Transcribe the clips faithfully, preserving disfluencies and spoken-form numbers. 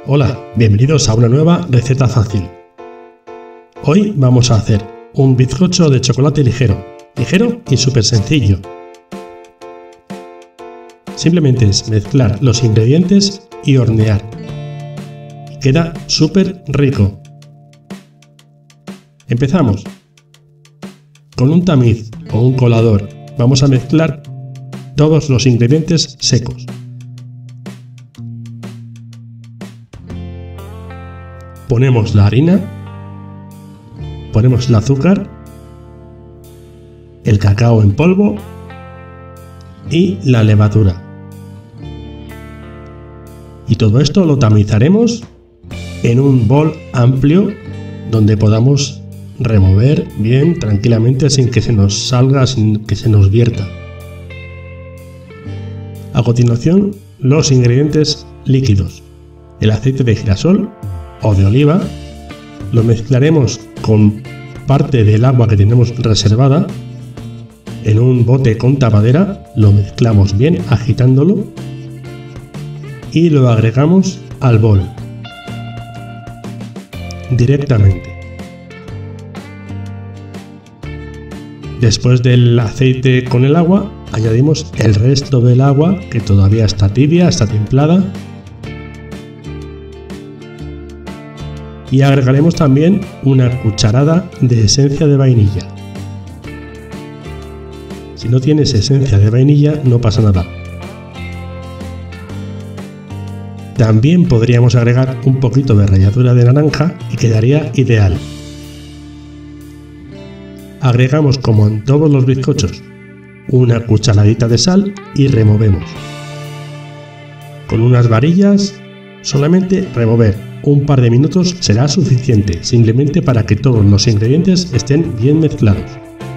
Hola, bienvenidos a una nueva receta fácil. Hoy vamos a hacer un bizcocho de chocolate ligero, ligero y súper sencillo. Simplemente es mezclar los ingredientes y hornear. Queda súper rico. Empezamos. Con un tamiz o un colador vamos a mezclar todos los ingredientes secos. Ponemos la harina, ponemos el azúcar, el cacao en polvo y la levadura. Y todo esto lo tamizaremos en un bol amplio donde podamos remover bien tranquilamente sin que se nos salga, sin que se nos vierta. A continuación, los ingredientes líquidos. El aceite de girasol o de oliva lo mezclaremos con parte del agua que tenemos reservada en un bote con tapadera, lo mezclamos bien agitándolo y lo agregamos al bol directamente. Después del aceite con el agua añadimos el resto del agua que todavía está tibia, está templada. Y agregaremos también una cucharada de esencia de vainilla. Si no tienes esencia de vainilla no pasa nada. También podríamos agregar un poquito de ralladura de naranja y quedaría ideal. Agregamos, como en todos los bizcochos, una cucharadita de sal y removemos. Con unas varillas, solamente remover. Un par de minutos será suficiente, simplemente para que todos los ingredientes estén bien mezclados.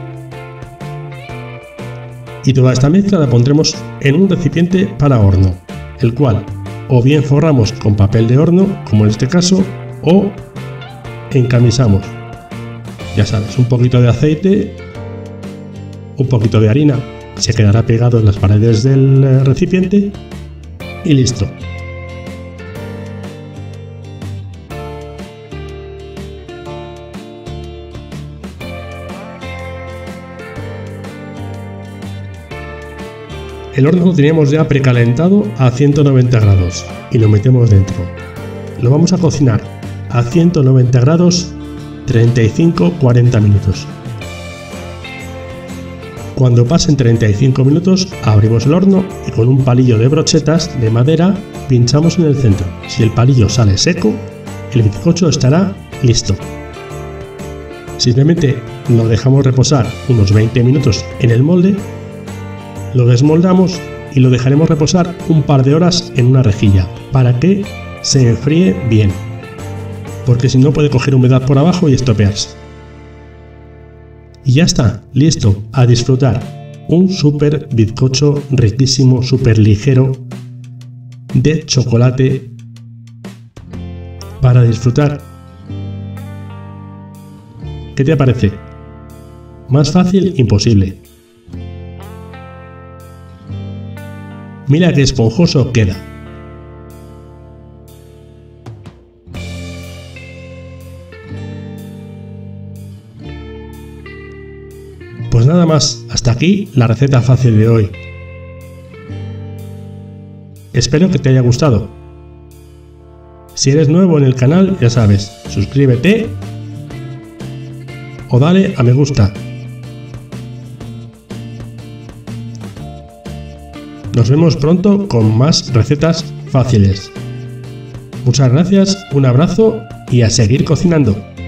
Y toda esta mezcla la pondremos en un recipiente para horno, el cual o bien forramos con papel de horno, como en este caso, o encamisamos. Ya sabes, un poquito de aceite, un poquito de harina, se quedará pegado en las paredes del recipiente y listo. El horno lo teníamos ya precalentado a ciento noventa grados y lo metemos dentro. Lo vamos a cocinar a ciento noventa grados treinta y cinco a cuarenta minutos. Cuando pasen treinta y cinco minutos abrimos el horno y con un palillo de brochetas de madera pinchamos en el centro. Si el palillo sale seco, el bizcocho estará listo. Simplemente lo dejamos reposar unos veinte minutos en el molde. Lo desmoldamos y lo dejaremos reposar un par de horas en una rejilla para que se enfríe bien, porque si no puede coger humedad por abajo y estropearse. Y ya está, listo, a disfrutar. Un súper bizcocho riquísimo, súper ligero de chocolate para disfrutar. ¿Qué te parece? Más fácil, imposible. Mira qué esponjoso queda. Pues nada más, hasta aquí la receta fácil de hoy. Espero que te haya gustado. Si eres nuevo en el canal, ya sabes, suscríbete o dale a me gusta. Nos vemos pronto con más recetas fáciles. Muchas gracias, un abrazo y a seguir cocinando.